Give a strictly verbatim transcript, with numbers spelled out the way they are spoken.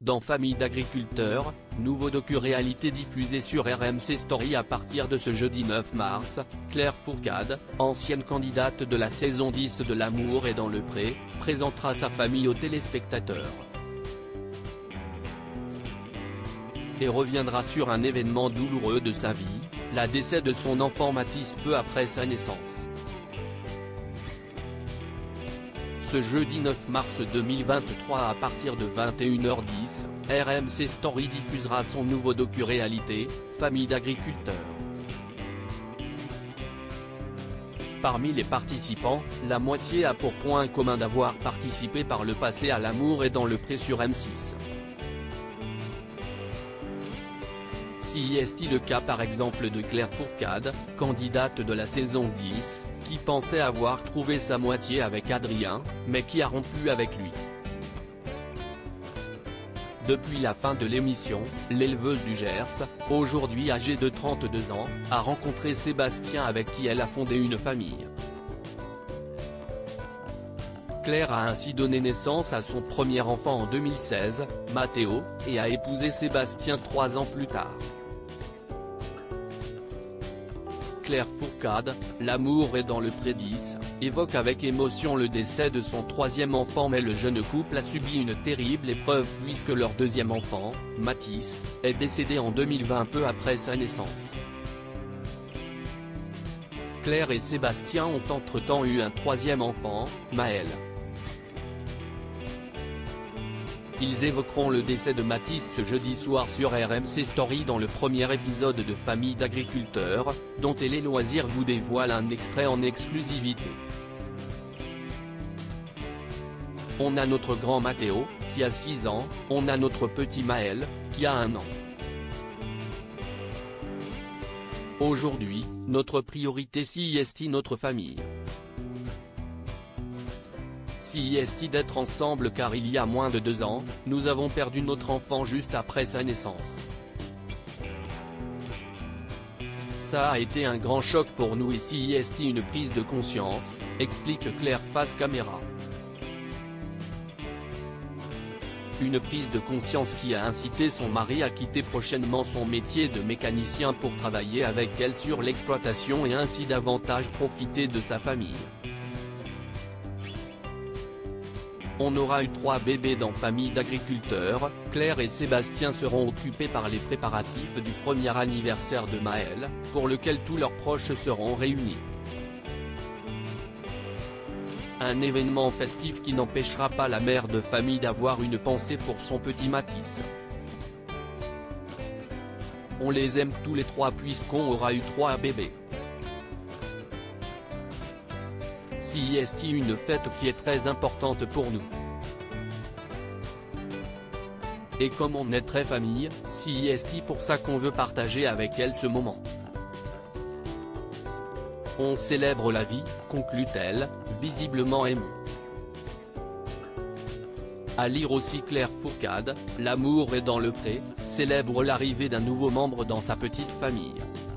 dans Famille d'agriculteurs, nouveau docu-réalité diffusé sur R M C Story à partir de ce jeudi neuf mars, Claire Fourcade, ancienne candidate de la saison dix de L'amour est dans le pré, présentera sa famille aux téléspectateurs. Et reviendra sur un événement douloureux de sa vie, le décès de son enfant Mathis peu après sa naissance. Ce jeudi neuf mars deux mille vingt-trois à partir de vingt et une heures dix, R M C Story diffusera son nouveau docu-réalité, Famille d'agriculteurs. Parmi les participants, la moitié a pour point commun d'avoir participé par le passé à L'amour est dans le pré sur M six. Si est-il le cas par exemple de Claire Fourcade, candidate de la saison dix, qui pensait avoir trouvé sa moitié avec Adrien, mais qui a rompu avec lui. Depuis la fin de l'émission, l'éleveuse du Gers, aujourd'hui âgée de trente-deux ans, a rencontré Sébastien avec qui elle a fondé une famille. Claire a ainsi donné naissance à son premier enfant en deux mille seize, Mathéo, et a épousé Sébastien trois ans plus tard. Claire Fourcade, L'amour est dans le pré dix, évoque avec émotion le décès de son troisième enfant mais le jeune couple a subi une terrible épreuve puisque leur deuxième enfant, Mathis, est décédé en deux mille vingt peu après sa naissance. Claire et Sébastien ont entre-temps eu un troisième enfant, Maël. Ils évoqueront le décès de Mathis ce jeudi soir sur R M C Story dans le premier épisode de Famille d'agriculteurs, dont Télé Loisirs vous dévoile un extrait en exclusivité. On a notre grand Mathéo, qui a six ans, on a notre petit Maël, qui a un an. Aujourd'hui, notre priorité si est notre famille. Si est d'être ensemble car il y a moins de deux ans, nous avons perdu notre enfant juste après sa naissance. Ça a été un grand choc pour nous et si est une prise de conscience, explique Claire face caméra. Une prise de conscience qui a incité son mari à quitter prochainement son métier de mécanicien pour travailler avec elle sur l'exploitation et ainsi davantage profiter de sa famille. On aura eu trois bébés dans Famille d'agriculteurs, Claire et Sébastien seront occupés par les préparatifs du premier anniversaire de Maël, pour lequel tous leurs proches seront réunis. Un événement festif qui n'empêchera pas la mère de famille d'avoir une pensée pour son petit Mathis. On les aime tous les trois puisqu'on aura eu trois bébés. Si est une fête qui est très importante pour nous. Et comme on est très famille, si est pour ça qu'on veut partager avec elle ce moment. On célèbre la vie, conclut-elle, visiblement émue. À lire aussi Claire Fourcade, L'amour est dans le pré, célèbre l'arrivée d'un nouveau membre dans sa petite famille.